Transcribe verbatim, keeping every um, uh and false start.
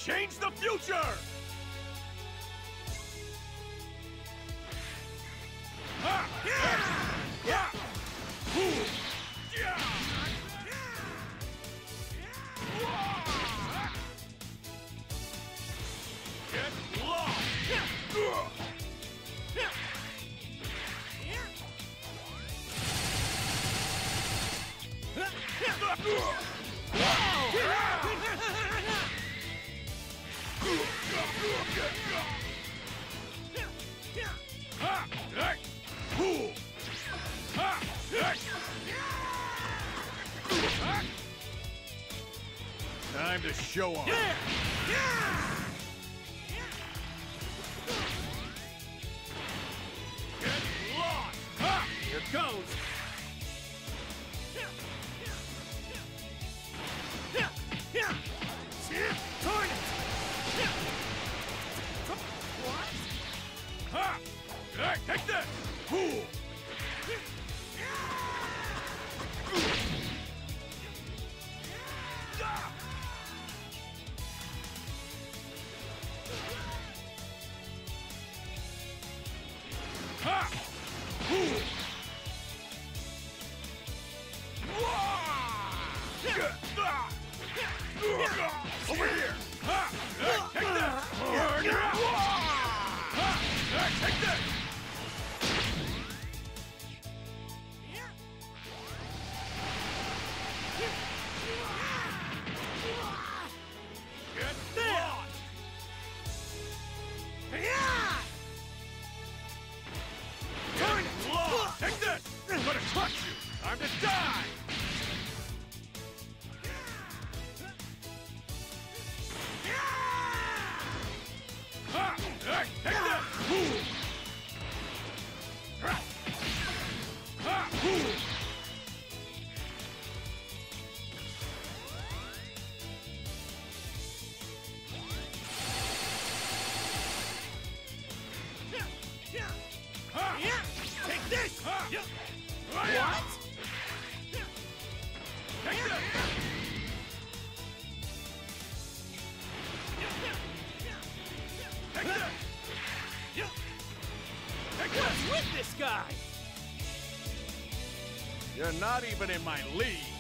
change the future! Ha! Yeah! Yeah! Ooh! Yeah! Get lost! Time to show off. Yeah! Yeah! Get lost! Ha! Here it goes! Turn it! What? Ha! Hey, take this! Cool! Ha! Cool! Over here! Ha! Take this! Ha! Take this! Get lost! Turn it! Lost! Take this! I'm gonna crush you! Time to die! Ha! Hey, take this! Ooh. Ha! Ooh. Ha! Take this! Ha! What? Take this! Take this! Take this! What's with this guy? You're not even in my league.